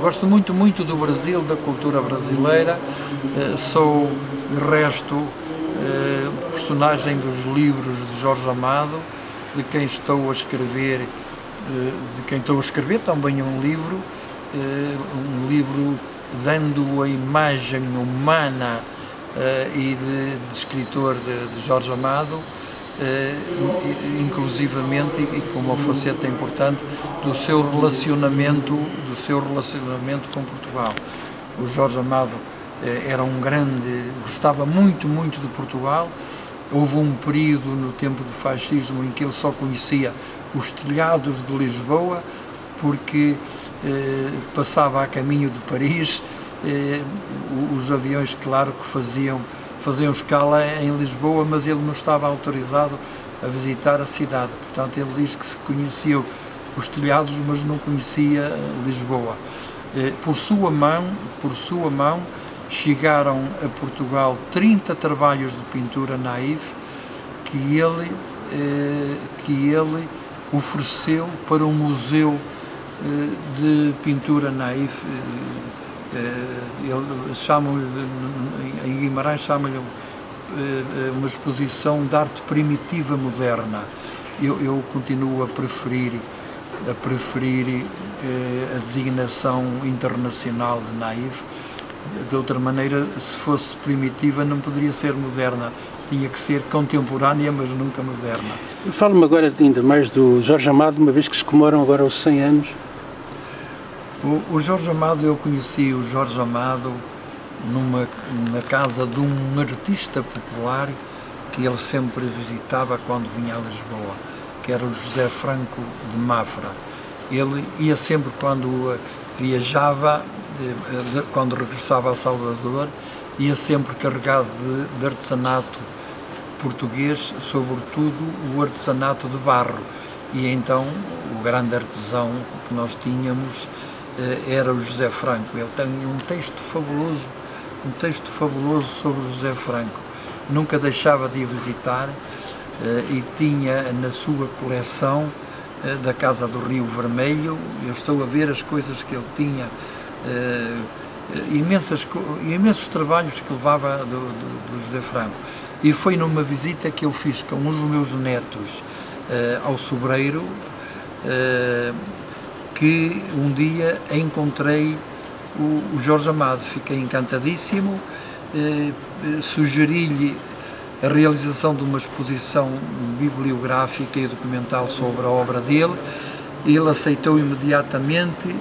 Gosto muito, muito do Brasil, da cultura brasileira. Sou, de resto, personagem dos livros de Jorge Amado, de quem estou a escrever também um livro dando a imagem humana e de escritor de Jorge Amado, inclusivamente, e com uma faceta importante, do seu relacionamento com Portugal. O Jorge Amado era gostava muito, muito de Portugal. Houve um período no tempo do fascismo em que ele só conhecia os telhados de Lisboa, porque passava a caminho de Paris. Os aviões, claro, que faziam escala em Lisboa, mas ele não estava autorizado a visitar a cidade. Portanto, ele diz que se conhecia os telhados, mas não conhecia Lisboa. Por sua mão, chegaram a Portugal 30 trabalhos de pintura naif que ele ofereceu para um museu de pintura naif. Em Guimarães chamam-lhe uma exposição de arte primitiva moderna. Eu continuo a preferir a designação internacional de naif. De outra maneira, se fosse primitiva, não poderia ser moderna. Tinha que ser contemporânea, mas nunca moderna. Fale-me agora ainda mais do Jorge Amado, uma vez que se comemoram agora os 100 anos. O Jorge Amado, eu conheci o Jorge Amado na casa de um artista popular que ele sempre visitava quando vinha a Lisboa, que era o José Franco de Mafra. Ele ia sempre, quando viajava, quando regressava a Salvador, ia sempre carregado de artesanato português, sobretudo o artesanato de barro. E então o grande artesão que nós tínhamos era o José Franco. Ele tem um texto fabuloso sobre o José Franco. Nunca deixava de ir visitar e tinha na sua coleção da Casa do Rio Vermelho, eu estou a ver as coisas que ele tinha, imensos trabalhos que levava do José Franco. E foi numa visita que eu fiz com os meus netos ao Sobreiro, que um dia encontrei o Jorge Amado. Fiquei encantadíssimo, sugeri-lhe a realização de uma exposição bibliográfica e documental sobre a obra dele. Ele aceitou imediatamente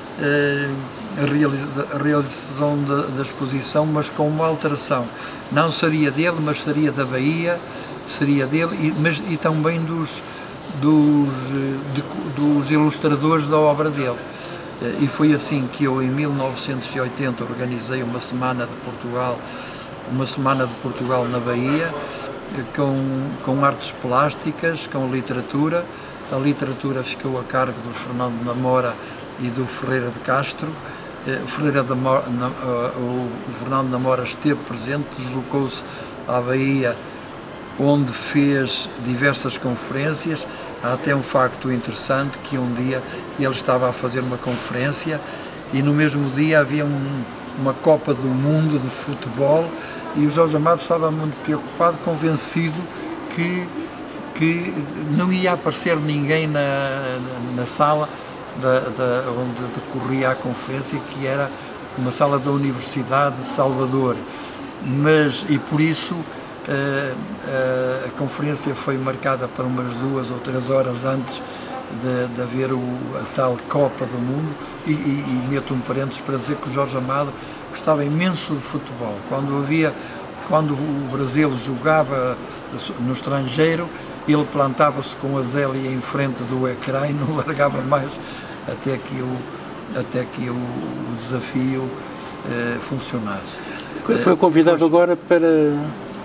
a realização da exposição, mas com uma alteração. Não seria dele, mas seria da Bahia, seria dele, e também dos ilustradores da obra dele. E foi assim que eu, em 1980, organizei uma semana de Portugal na Bahia, com artes plásticas, com literatura. A literatura ficou a cargo do Fernando Namora e do Ferreira de Castro. O Fernando Namora esteve presente, deslocou-se à Bahia, onde fez diversas conferências. Há até um facto interessante, que um dia ele estava a fazer uma conferência e no mesmo dia havia uma Copa do Mundo de futebol, e o Jorge Amado estava muito preocupado, convencido que não ia aparecer ninguém na sala onde decorria a conferência, que era uma sala da Universidade de Salvador. E por isso a conferência foi marcada para umas 2 ou 3 horas antes de haver a tal Copa do Mundo, e meto um parênteses para dizer que o Jorge Amado gostava imenso de futebol. Quando o Brasil jogava no estrangeiro, ele plantava-se com a Zélia em frente do ecrã e não largava mais até que o desafio funcionasse. Foi convidado agora para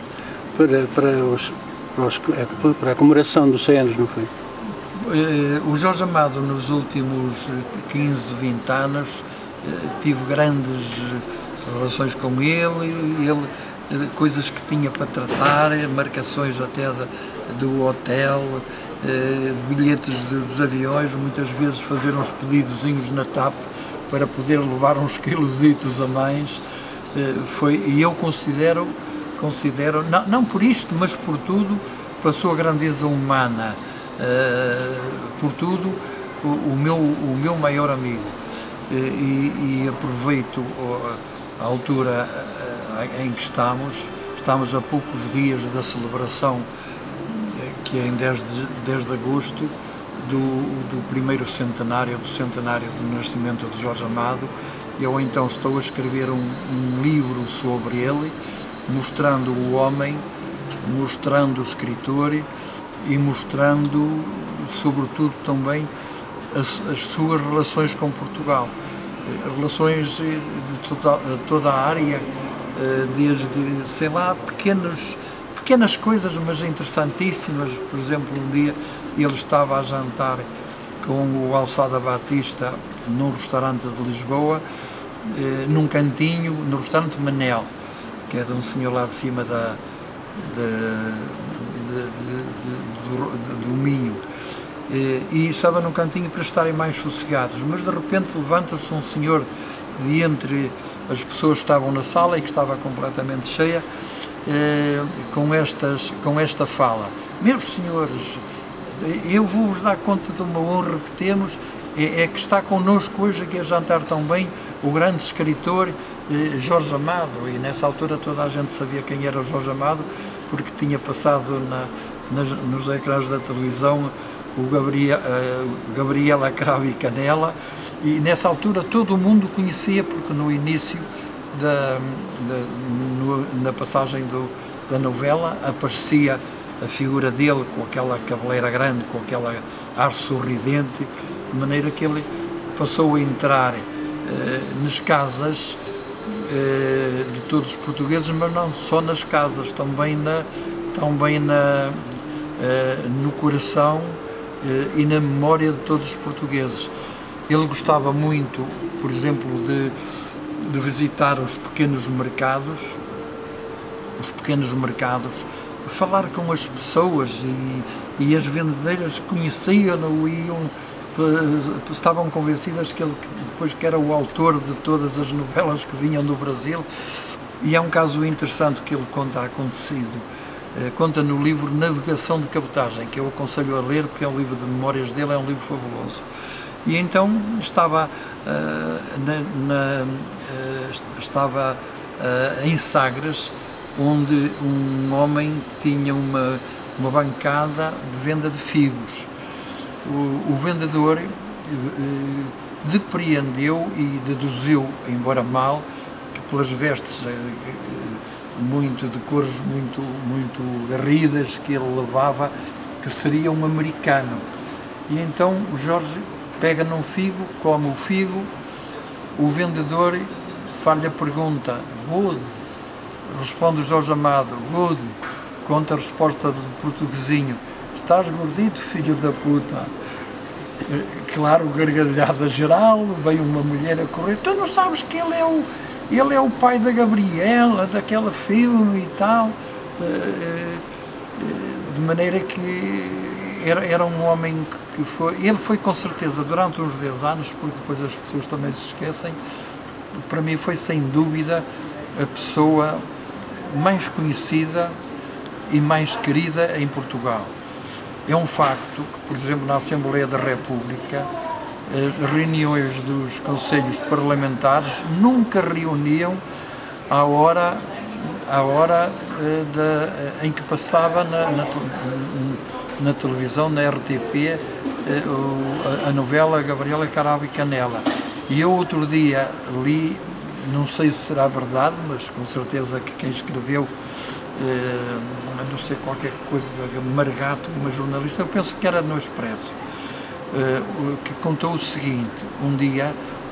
a comemoração dos 100 anos, não foi? O Jorge Amado, nos últimos 15, 20 anos, tive grandes relações com ele, coisas que tinha para tratar, marcações até do hotel, bilhetes dos aviões, muitas vezes fazer uns pedidozinhos na TAP, para poder levar uns quilositos a mais, e eu considero não por isto, mas por tudo, pela sua grandeza humana, por tudo, o meu maior amigo. E aproveito a altura em que estamos a poucos dias da celebração, que é em 10 de agosto, do primeiro centenário, do centenário do nascimento de Jorge Amado. Eu então estou a escrever um livro sobre ele, mostrando o homem, mostrando o escritor e mostrando, sobretudo, também as suas relações com Portugal. Relações de toda a área, desde, sei lá, pequenas coisas, mas interessantíssimas. Por exemplo, um dia ele estava a jantar com o Alçada Batista num restaurante de Lisboa, num cantinho, no restaurante Manel, que é de um senhor lá de cima do Minho, e estava num cantinho para estarem mais sossegados, mas de repente levanta-se um senhor de entre as pessoas que estavam na sala e que estava completamente cheia, com esta fala: meus senhores, eu vou-vos dar conta de uma honra que temos, é que está connosco hoje aqui a jantar tão bem o grande escritor Jorge Amado. E nessa altura toda a gente sabia quem era o Jorge Amado, porque tinha passado nos ecrãs da televisão o Gabriela Cravo e Canela, e nessa altura todo o mundo conhecia, porque no início na passagem da novela aparecia a figura dele com aquela cabeleira grande, com aquela ar sorridente, de maneira que ele passou a entrar nas casas de todos os portugueses, mas não só nas casas, também no coração e na memória de todos os portugueses. Ele gostava muito, por exemplo, de visitar os pequenos mercados, falar com as pessoas, e as vendedeiras conheciam-no, estavam convencidas que ele depois que era o autor de todas as novelas que vinham do Brasil. E é um caso interessante que ele conta acontecido. Conta no livro Navegação de Cabotagem, que eu aconselho a ler, porque é um livro de memórias dele, é um livro fabuloso. E então estava em Sagres, onde um homem tinha uma bancada de venda de figos. O vendedor depreendeu e deduziu, embora mal, que pelas vestes de cores muito garridas que ele levava, que seria um americano. E então o Jorge pega num figo, come o figo, o vendedor faz-lhe a pergunta: good? Responde o Jorge Amado: good. Conta a resposta do portuguesinho: estás gordito, filho da puta. Claro, gargalhada geral, veio uma mulher a correr: tu não sabes que ele é o pai da Gabriela, daquela filme e tal. De maneira que era um homem que ele foi com certeza durante uns 10 anos, porque depois as pessoas também se esquecem, para mim foi sem dúvida a pessoa mais conhecida e mais querida em Portugal. É um facto que, por exemplo, na Assembleia da República, as reuniões dos conselhos parlamentares nunca reuniam à hora em que passava na televisão, na RTP, a novela Gabriela Cravo e Canela. E eu outro dia li, não sei se será verdade, mas com certeza que quem escreveu, não sei, qualquer coisa, Margato, uma jornalista, eu penso que era no Expresso, que contou o seguinte: um dia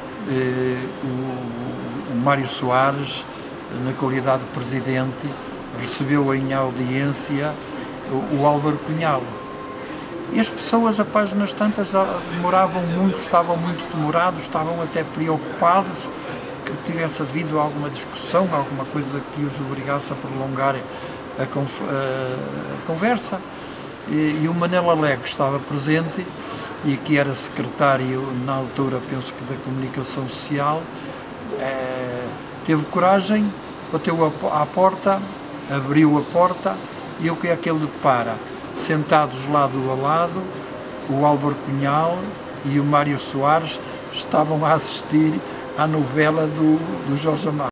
o Mário Soares, na qualidade de presidente, recebeu em audiência o Álvaro Cunhal. E as pessoas, a páginas tantas, demoravam muito, estavam muito demorados, estavam até preocupados que tivesse havido alguma discussão, alguma coisa que os obrigasse a prolongar a conversa. e o Manel Alegre estava presente, e que era secretário na altura, penso que da Comunicação Social, teve coragem, bateu à porta, abriu a porta, e o que é que ele depara? Sentados lado a lado, o Álvaro Cunhal e o Mário Soares estavam a assistir à novela do Jorge Amado.